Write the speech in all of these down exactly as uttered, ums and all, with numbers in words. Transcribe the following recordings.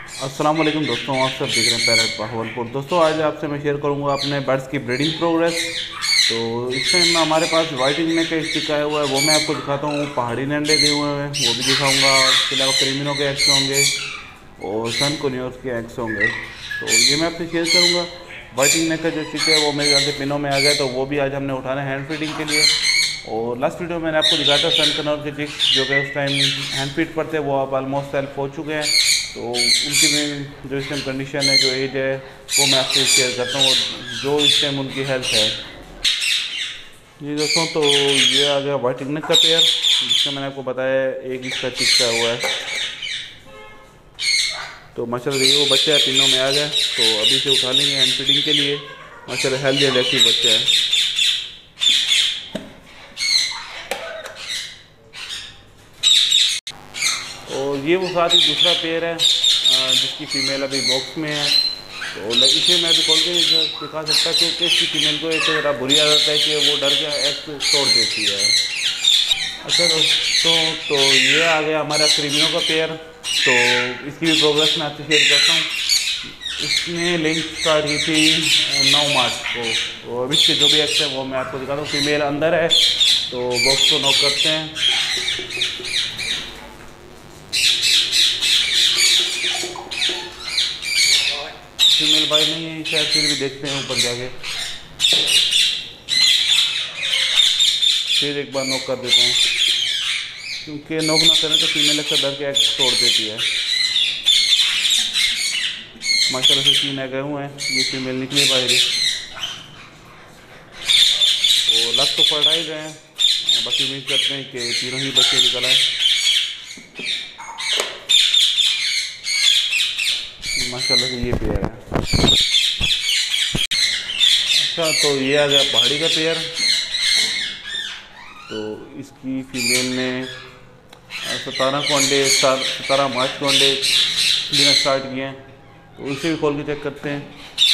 अस्सलाम वालेकुम दोस्तों, आप सब देख रहे हैं पैरेट बहावलपुर। दोस्तों आज आपसे मैं शेयर करूंगा अपने बर्ड्स की ब्रीडिंग प्रोग्रेस। तो इस टाइम हमारे पास वाइटिंग नेक का एक टिका आया हुआ है, वो मैं आपको दिखाता हूँ। पहाड़ी अंडे दिए हुए हैं वो भी दिखाऊंगा। इसके अलावा क्रीमिनो के एग्स होंगे और सन कोनियोर्स के एग्स होंगे, तो ये मैं आपसे शेयर करूँगा। वाइटिंग नेक का जो चिक है वो मेरे ख्याल से पिनों में आ गया, तो वो भी आज हमने उठाना है हैंड फीडिंग के लिए। और लास्ट वीडियो मैंने आपको दिखाया था सन कनौर के चिक्स जो कि उस टाइम हैंड फीड पर थे, वो अब ऑलमोस्ट सेल्फ हो चुके हैं। तो उनकी भी जो इस टाइम कंडीशन है, जो एज है, वो मैं आपसे शेयर करता हूँ और जो इस टाइम उनकी हेल्थ है। जी दोस्तों, तो ये आ गया वाइट इग्नेट का पेयर, जिसका मैंने आपको बताया एक इसका चिक्स आया हुआ है। तो माशाल्लाह देखिए वो बच्चा है, पिनों में आ गया, तो अभी से उठा लेंगे हैंड फीडिंग के लिए। माशाल्लाह हेल्दी एंड एक्टिव बच्चा है। और ये वो साथ ही दूसरा पेयर है जिसकी फ़ीमेल अभी बॉक्स में है। तो इसे मैं अभी खोल के दिखा सकता क्योंकि इसकी फ़ीमेल को एक ज़रा बुरी आदत है कि वो डर के एग तोड़ देती है। अच्छा दोस्तों, तो ये आ गया हमारा क्रीमिनो का पेयर। तो इसकी भी प्रोग्रेस मैं आपसे शेयर करता हूँ। इसने लिंक स्टार्ट की थी नौ मार्च को, तो अभी इसके जो भी एग्स है वो मैं आपको दिखाता हूँ। फीमेल अंदर है, तो बॉक्स को नॉक करते हैं। फीमेल बाई नहीं है शायद, फिर भी देखते हैं ऊपर जाके। फिर एक बार नॉक कर देते हैं, क्योंकि नॉक ना करें तो फीमेल अक्सर डर के एग तोड़ देती है। माशाल्लाह से तीन एग हुए हैं, ये फीमेल निकले बाहर और लग तो फर्टाइल रहे हैं। बाकी उम्मीद करते हैं कि तीनों ही बच्चे निकल आए। माशाल्लाह से ये पेयर है। अच्छा, तो ये आ गया पहाड़ी का पेयर। तो इसकी फीमेल ने सतारह को अंडे सतारह मार्च को अंडे देना स्टार्ट किए हैं, तो उसे भी खोल के चेक करते हैं।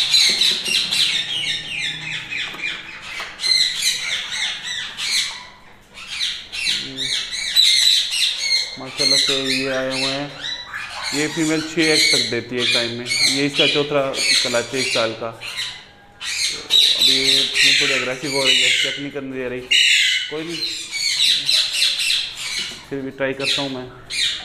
माशाल्लाह से ये आए हुए हैं। ये फीमेल छः एग तक देती है एक टाइम में। ये इसका चौथा क्लच है इस साल का। तो अभी थोड़ी अग्रेसिव हो रही है, चेक नहीं करने दे रही। कोई नहीं, फिर भी ट्राई करता हूँ मैं।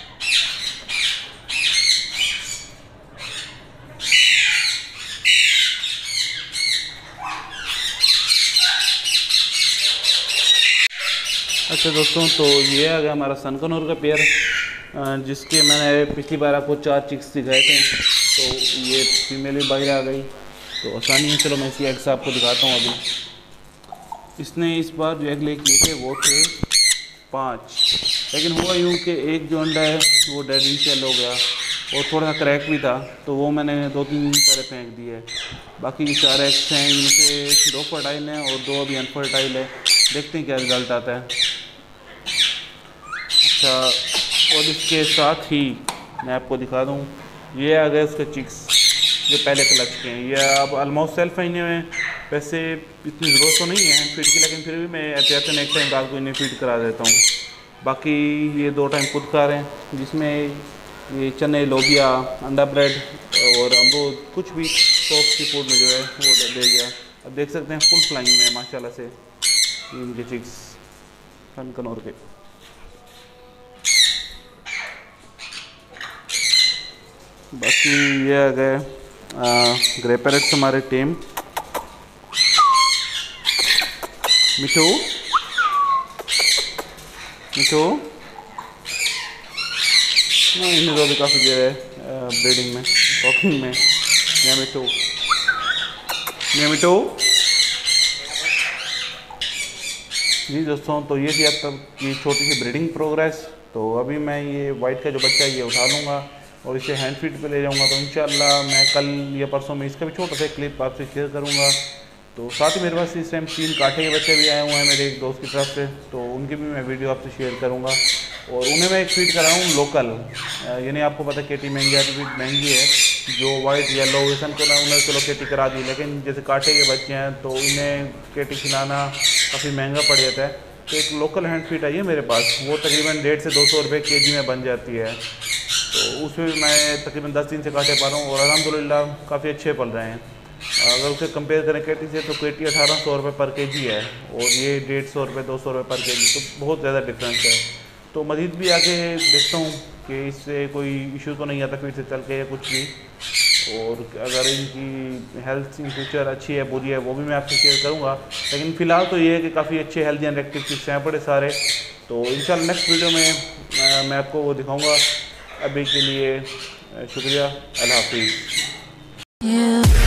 अच्छा दोस्तों, तो ये आ गया हमारा सन कनौर का पेयर, जिसके मैंने पिछली बार आपको चार चिक्स दिखाए थे। तो ये फीमेल भी बाहर आ गई, तो आसानी है। चलो मैं इसी एग्स आपको दिखाता हूँ। अभी इसने इस बार जो एग ले किए थे वो थे पाँच, लेकिन हुआ यूँ कि एक जो अंडा है वो डेड इंशल हो गया और थोड़ा सा क्रैक भी था, तो वो मैंने दो तीन सारे फेंक दिए। बाकी जो चार एग्स हैं इनमें से दो फर्टाइल हैं और दो अभी अनफर्टाइल है। देखते हैं क्या रिज़ल्ट आता है। अच्छा, और इसके साथ ही मैं आपको दिखा दूँ, ये आ गए उसके चिक्स जो पहले क्लच के हैं। ये अब ऑलमोस्ट सेल्फ आने हुए हैं। वैसे इतनी ज़रूरत तो नहीं है फीड की, लेकिन फिर भी मैं एहतियातन एक टाइम रात को इन्हें फीड करा देता हूँ। बाकी ये दो टाइम खुद खा रहे हैं, जिसमें ये चने, लोबिया, अंडा ब्रेड और अमरूद, कुछ भी सॉफ्ट सी फूड में जो है वो दे दिया। अब देख सकते हैं फुल फ्लाइंग में माशाल्लाह से इनके चिक्स सन कनौर के। बाकी ये आ गए ग्रे पैरेट्स हमारे टीम। मिठू मिठू नहीं, इन्हें तो अभी काफ़ी देर है ब्रीडिंग में, टॉकिंग में। या मिठू या मिठू जी दोस्तों, तो ये थी अब तक की छोटी सी ब्रीडिंग प्रोग्रेस। तो अभी मैं ये वाइट का जो बच्चा है ये उठा लूँगा और इसे हैंड फीड पे ले जाऊंगा। तो इंशाल्लाह मैं कल या परसों में इसका भी छोटा सा क्लिप आपसे शेयर करूंगा। तो साथ ही मेरे पास इस टाइम तीन कांटे के बच्चे भी आए हुए हैं मेरे एक दोस्त की तरफ से, तो उनकी भी मैं वीडियो आपसे शेयर करूंगा। और उन्हें मैं एक फीड करा हूँ लोकल, यानी आपको पता है केटी महंगी है, फीड महंगी है। जो वाइट येलो वेसन को ना उन्हें चलो केटी करा दी, लेकिन जैसे कांटे के बच्चे हैं तो उन्हें केटी खिलाना काफ़ी महंगा पड़ जाता है। तो एक लोकल हैंड फीड आई है मेरे पास, वो तकरीबन डेढ़ से दो सौ रुपये के जी में बन जाती है। तो उसमें मैं तकरीबन दस दिन से काटे पा रहा हूँ और अल्हम्दुलिल्लाह काफ़ी अच्छे पल रहे हैं। अगर उसे कंपेयर करें केटी से तो केटी अठारह सौ रुपये पर के जी है और ये डेढ़ सौ रुपये दो सौ रुपये पर के जी, तो बहुत ज़्यादा डिफरेंस है। तो मज़ीद भी आगे देखता हूँ कि इससे कोई इशू तो नहीं आता फिर से चल के या कुछ भी, और अगर इनकी हेल्थ इन फ्यूचर अच्छी है बुरी है वो भी मैं आपसे शेयर करूँगा। लेकिन फ़िलहाल तो ये है कि काफ़ी अच्छे हेल्दी एंड एक्टिव फिश हैं बड़े सारे। तो इंशाल्लाह नेक्स्ट वीडियो में मैं आपको वो दिखाऊँगा। अभी के लिए शुक्रिया, अल्लाह हाफिज़।